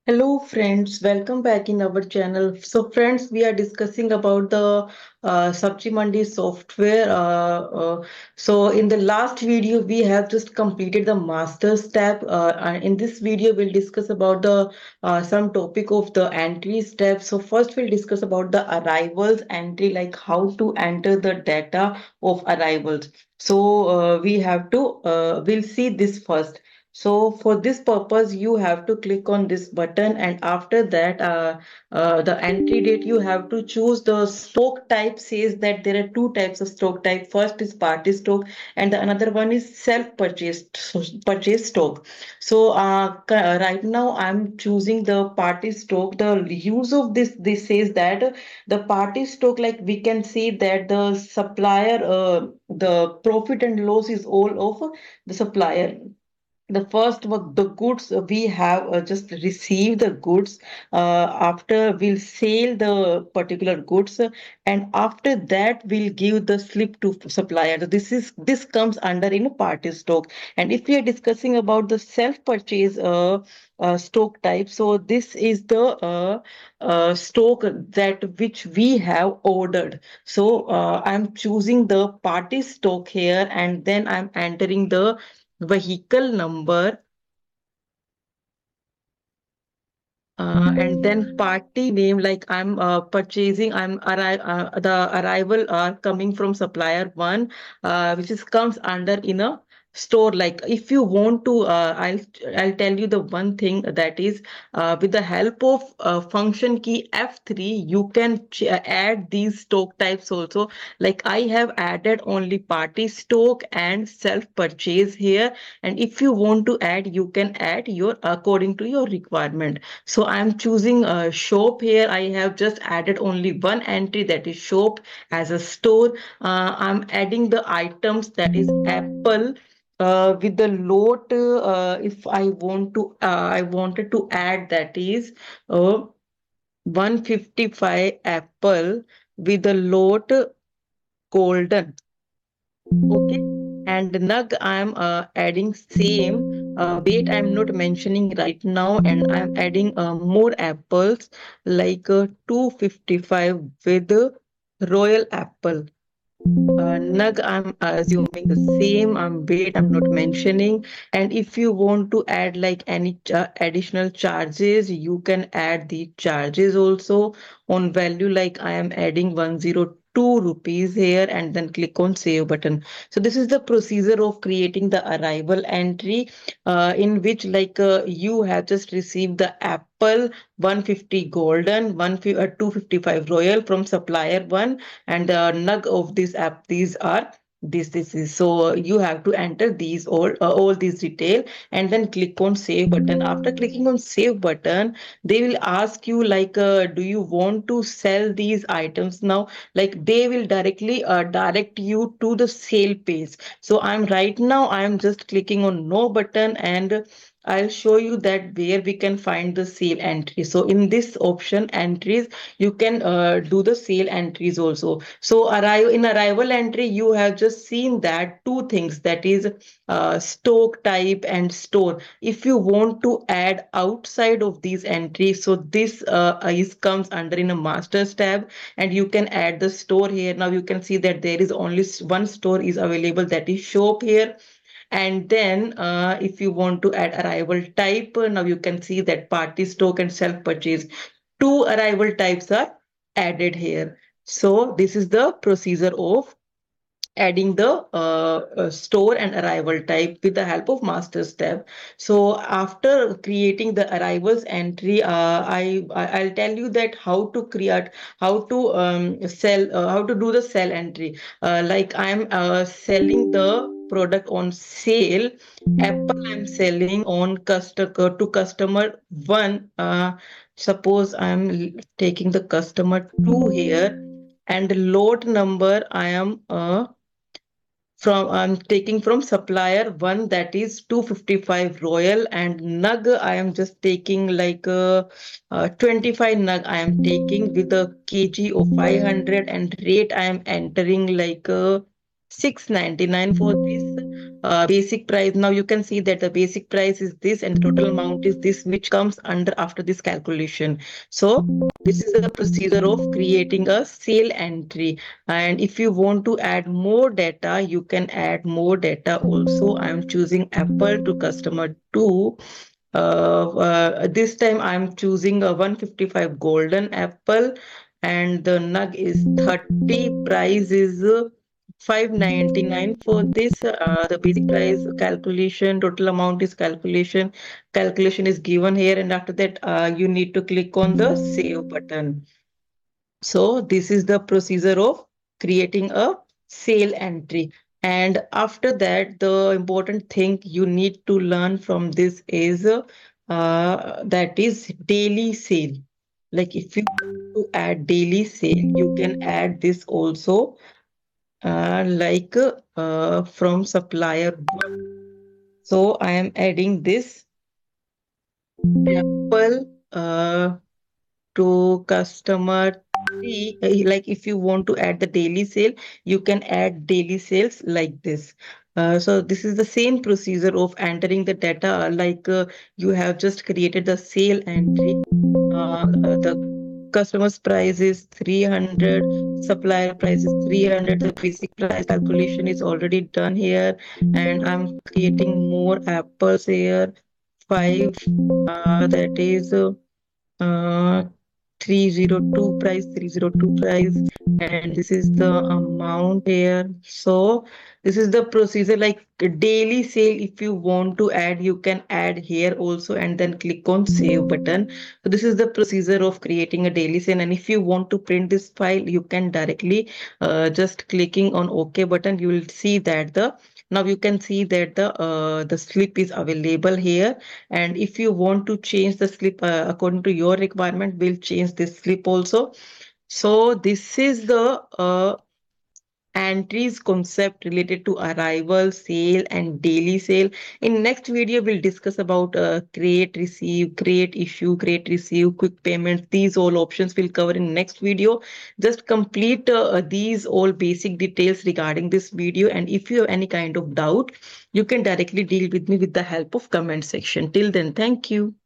Hello friends, welcome back in our channel. So friends, we are discussing about the Sabzi Mandi software. So in the last video, we have just completed the master step. And in this video, we'll discuss about the some topic of the entry step. So first, we'll discuss about the arrivals entry, like how to enter the data of arrivals. So we'll see this first. So for this purpose, you have to click on this button, and after that, the entry date, you have to choose the stock type. Says that there are two types of stock type. First is party stock, and the another one is purchase stock. So right now I'm choosing the party stock. The use of this says that the party stock, like we can see that the supplier, the profit and loss is all of the supplier. The first was the goods. We have just received the goods. After we'll sell the particular goods, and after that we'll give the slip to supplier. So this comes under in a party stock. And if we are discussing about the self purchase stock type, so this is the stock that which we have ordered. So I'm choosing the party stock here, and then I'm entering the vehicle number, and then party name, like I'm purchasing, the arrival are coming from supplier one, which is comes under in a store. Like if you want to, I'll tell you the one thing, that is with the help of function key F3, you can add these stock types also. Like I have added only party stock and self purchase here, and if you want to add, you can add your according to your requirement. So I'm choosing a shop here. I have just added only one entry, that is shop as a store. I'm adding the items, that is apple. With the load, if I wanted to add, that is 155 apple with the load golden. Okay. And nug, I'm adding same. Weight I'm not mentioning right now, and I'm adding more apples, like 255 with royal apple. Nug, I'm assuming the same. Weight I'm not mentioning. And if you want to add like any additional charges, you can add the charges also on value. Like I am adding 102 rupees here, and then click on save button. So this is the procedure of creating the arrival entry, in which like you have just received the apple 150 golden, 255 royal from supplier one, and the nug of this app, these are this is. So you have to enter these all these detail, and then click on save button. After clicking on save button, they will ask you like, do you want to sell these items now? Like they will directly direct you to the sale page. So I'm just clicking on no button, and I'll show you that where we can find the sale entry. So in this option entries, you can do the sale entries also. So arrival entry, you have just seen that two things, that is stock type and store. If you want to add outside of these entries, so this is comes under in a masters tab, and you can add the store here. Now you can see that there is only one store is available, that is shop here. And then if you want to add arrival type, now you can see that party stock and self purchase, two arrival types are added here. So this is the procedure of adding the store and arrival type with the help of masters tab. So after creating the arrivals entry, I'll tell you that how to create, how to sell, how to do the sell entry. Like I'm selling the product on sale. Apple I'm selling on customer to customer one. Suppose I'm taking the customer two here, and the lot number I am from I'm taking from supplier one, that is 255 royal, and nug I am just taking like 25 nug I am taking with a kg of 500, and rate I am entering like 699 for this. basic price. Now you can see that the basic price is this and the total amount is this, which comes under after this calculation. So this is the procedure of creating a sale entry. And if you want to add more data, you can add more data also. I'm choosing apple to customer 2. This time I'm choosing a 155 golden apple, and the nug is 30. Price is 599 for this. The basic price calculation, total amount is calculation. Calculation is given here, and after that, you need to click on the save button. So this is the procedure of creating a sale entry. And after that, the important thing you need to learn from this is that is daily sale. Like if you want to add daily sale, you can add this also, like from supplier. So I am adding this apple to customer 3. Like if you want to add the daily sale, you can add daily sales like this. So this is the same procedure of entering the data, like you have just created the sale entry. The customer's price is 300, supplier price is 300, the basic price calculation is already done here, and I'm creating more apples here. 5, that is uh, 302 price, 302 price, and this is the amount here. So this is the procedure, like daily sale. If you want to add, you can add here also, and then click on save button. So this is the procedure of creating a daily sale. And if you want to print this file, you can directly just clicking on OK button. You will see that now you can see that the slip is available here. And if you want to change the slip according to your requirement, we'll change this slip also. So this is the entries concept related to arrival, sale, and daily sale. In next video, we'll discuss about create, receive, create, issue, create, receive, quick payments. These all options we'll cover in next video. Just complete these all basic details regarding this video. And if you have any kind of doubt, you can directly deal with me with the help of comment section. Till then, thank you.